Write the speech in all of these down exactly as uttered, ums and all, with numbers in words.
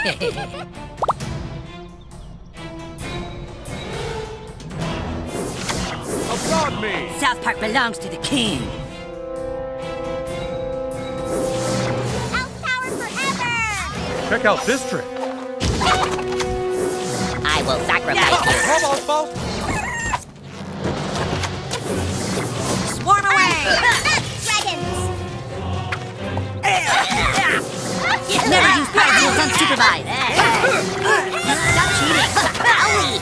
Applaud me! South Park belongs to the king. Outpower forever! Check out this trick. I will sacrifice you. Come on, boss! Swarm away! Dragons! Never use power tools unsupervised. Stop cheating. Owie.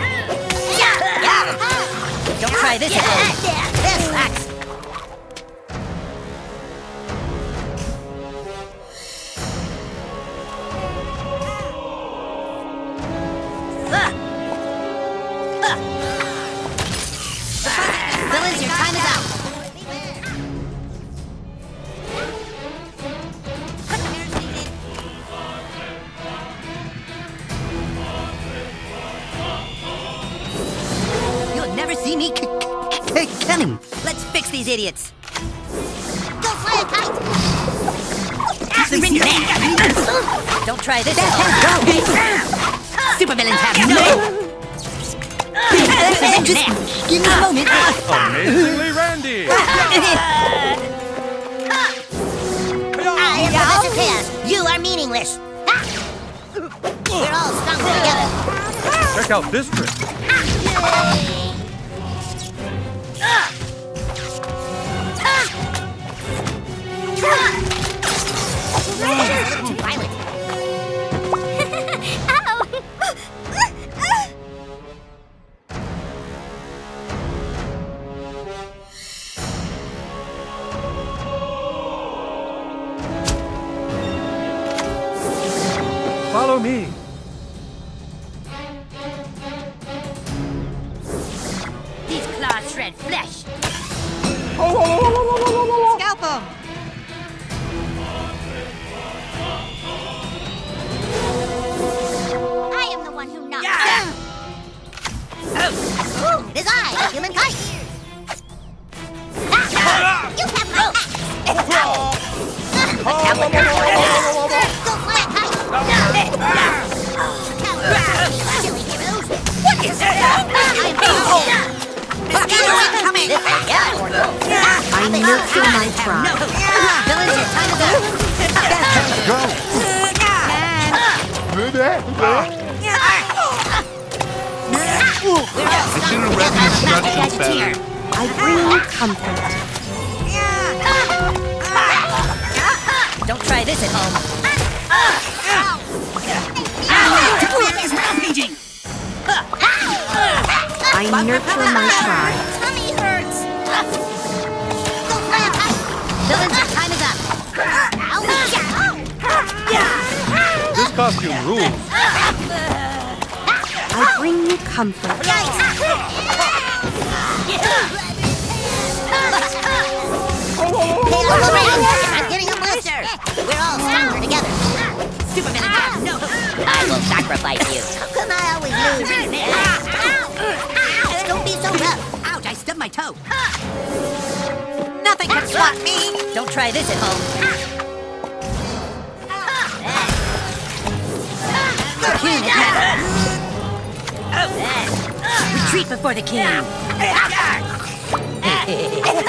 Don't try this at home. This sucks. Villains, your time is up. You'll never see me c c coming. Let's fix these idiots. Go fly a kite! The ring man. Don't try this at home. Supervillains have no. Just give me a moment. Amazingly Randy! I am Professor Chaos. You are meaningless. Ha! We're all stronger together. Check out this trick. Too violent. Follow me. These claws shred flesh. Scalp him. I am the one who knocks Yeah. down. Ooh, it is I, the human kite. Ah, you have my back. Go fly a kite. Silly heroes. What is that? Coming. I nurture my tribe. No. Villains, your time is up. Go! I shouldn't have read the instructions better. I bring you comfort. Don't try this at home. I nurture my tribe. Tummy hurts. Go fly a kite. Villains, your time is up. This costume rules. I bring you comfort. I'm getting a blister. We're all stronger together. Supervillains have no. I will sacrifice you. How come I always lose? Ow! Don't be so rough. Ouch, I stubbed my toe. Nothing can stop me. Don't try this at home. The king is mad. Retreat before the king.